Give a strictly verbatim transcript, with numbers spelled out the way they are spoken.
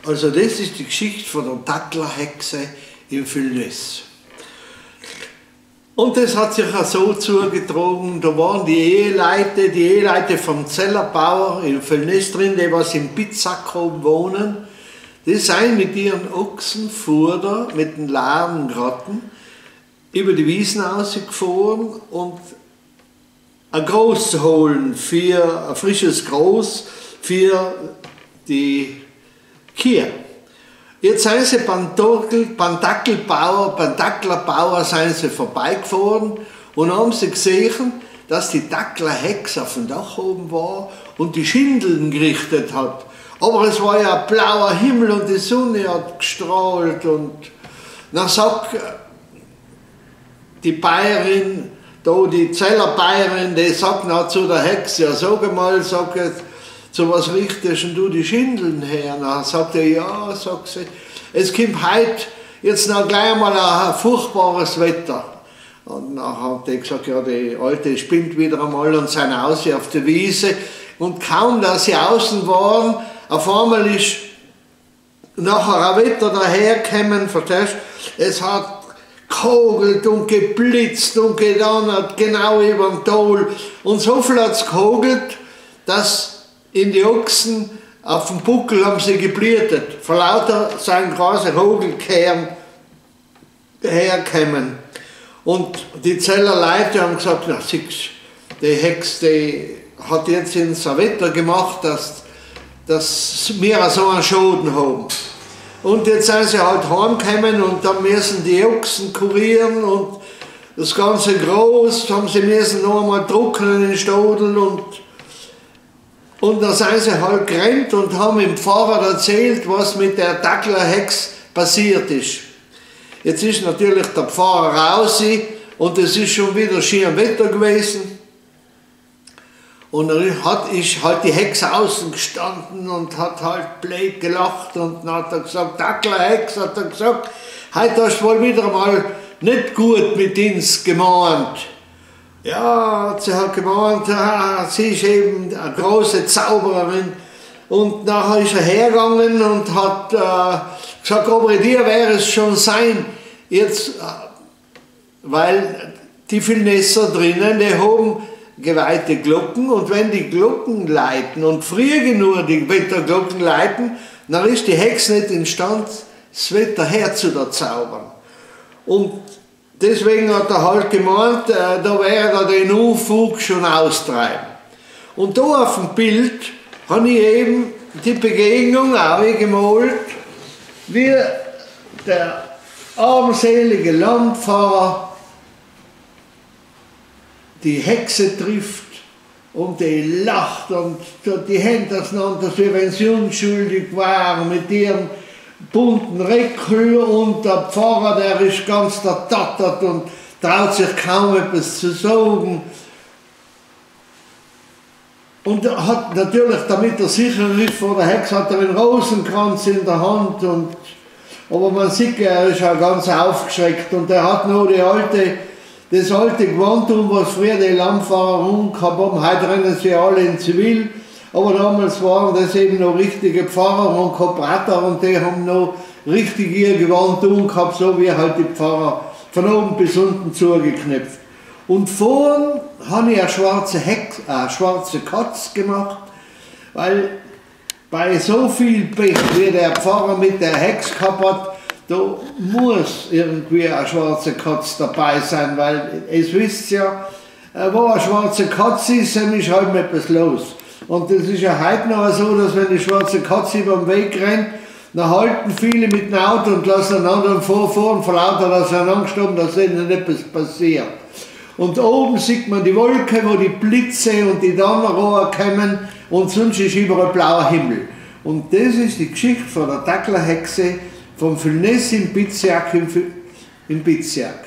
Also das ist die Geschichte von der Dacklerhexe im Villness. Und das hat sich auch so zugetragen, da waren die Eheleute, die Eheleute vom Zellerbauer im Villness drin, die was im Pizzak oben wohnen, die sind mit ihren Ochsenfuder, mit den Ladengratten, über die Wiesen rausgefahren und ein Groß zu holen, für ein frisches Groß für die Kühe. Jetzt sind sie beim Dackelbauer, beim Dacklerbauer sind sie vorbeigefahren und haben sie gesehen, dass die Dacklerhexe auf dem Dach oben war und die Schindeln gerichtet hat. Aber es war ja ein blauer Himmel und die Sonne hat gestrahlt und dann sagt die Bayerin, da die Zellerbayerin, die sagt noch zu der Hexe, ja sag mal, sag jetzt, so was richtest du die Schindeln her? Dann sagt er, ja, sagt sie, es kommt heute jetzt noch gleich mal ein furchtbares Wetter. Und dann hat er gesagt, ja, die Alte spinnt wieder einmal und sind aus auf der Wiese. Und kaum, dass sie außen waren, auf einmal ist nachher ein Wetter dahergekommen, verstehst du? Es hat gehagelt und geblitzt und gedonnert, genau über dem Tal. Und so viel hat es gehagelt, dass in die Ochsen auf dem Buckel haben sie geblühtet, vor lauter seinen großen Hagelkern herkommen. Und die Zellerleute haben gesagt, na siehst, die Hexe, die hat jetzt ins Wetter gemacht, dass, dass wir so einen Schaden haben. Und jetzt sind sie halt heimgekommen und dann müssen die Ochsen kurieren und das ganze Groß, haben sie müssen noch einmal trocknen in den Stadel und Und da sind sie halt gerannt und haben dem Pfarrer erzählt, was mit der Dacklerhexe passiert ist. Jetzt ist natürlich der Pfarrer raus und es ist schon wieder schön Wetter gewesen. Und dann hat, ist halt die Hexe außen gestanden und hat halt blöd gelacht und dann hat er gesagt, Dacklerhexe, hat er gesagt, heute hast du wohl wieder mal nicht gut mit uns gemeint. Ja, sie hat gemeint, ah, sie ist eben eine große Zaubererin. Und nachher ist er hergegangen und hat äh, gesagt, aber bei dir wäre es schon sein, jetzt, äh, weil die Villnesser drinnen, die haben geweihte Glocken und wenn die Glocken läuten und früh genug die Wetterglocken läuten, dann ist die Hexe nicht imstande, das Wetter herzuzaubern. Und deswegen hat er halt gemeint, äh, da wäre er den Unfug schon austreiben. Und da auf dem Bild habe ich eben die Begegnung auch gemalt, wie der armselige Landpfarrer die Hexe trifft und die lacht und die Hände auseinander, wie wenn sie unschuldig waren mit ihrem bunten Reckel und der Pfarrer, der ist ganz zertattert und traut sich kaum etwas zu sagen. Und er hat natürlich, damit er sicher ist vor der Hexe, hat er einen Rosenkranz in der Hand. Und, aber man sieht, er ist auch ganz aufgeschreckt und er hat noch die alte, das alte Gewand um, was früher die Landpfarrer umgehabt haben. Heute rennen sie alle in Zivil. Aber damals waren das eben noch richtige Pfarrer und Koprater und die haben noch richtig ihr Gewand umgehabt, so wie halt die Pfarrer von oben bis unten zugeknöpft. Und vorn habe ich eine schwarze, Hex, eine schwarze Katze gemacht, weil bei so viel Pech, wie der Pfarrer mit der Hex gehabt hat, da muss irgendwie eine schwarze Katze dabei sein, weil es wisst ja, wo eine schwarze Katze ist, dann ist halt etwas los. Und das ist ja heute noch so, dass wenn die schwarze Katze über den Weg rennt, dann halten viele mit dem Auto und lassen einen anderen vorfahren, vor lauter, dass sie Angst haben, dass ihnen etwas passiert. Und oben sieht man die Wolke, wo die Blitze und die Donnerrohre kommen und sonst ist überall blauer Himmel. Und das ist die Geschichte von der Dacklerhexe vom Villness im Pizzak. Im Pizzak.